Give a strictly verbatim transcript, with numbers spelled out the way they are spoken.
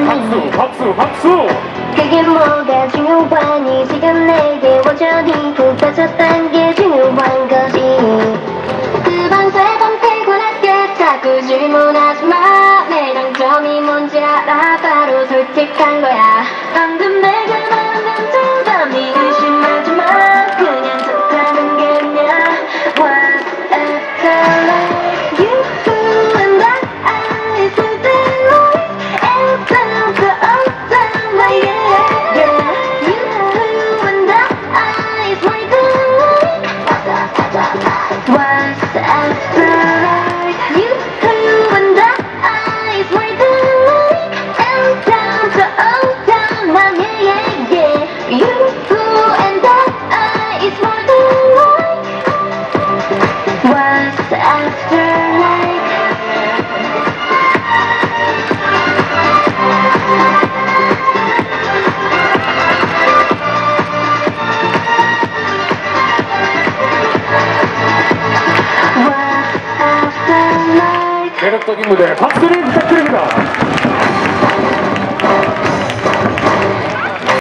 박수 박수 박수. 그게 뭐가 중요하니 지금 내게 완전히 푹 빠졌단 게 중요한 거지. 두 번 세 번 피곤하게 자꾸 질문하지마. 내 장점이 뭔지 알아. 바로 솔직한 거야. 방금 내가 말한 감정감 네 의심하지마. 그냥 좋다는 게 아니야. What's after life? You and I is something like and down to all down my yeah yeah. You and I is more than like what's after life? What's after life? You and I is more than like and down to all down my yeah yeah yeah. You and I is more than like what's after life? 매력적인 무대 박수를 부탁드립니다.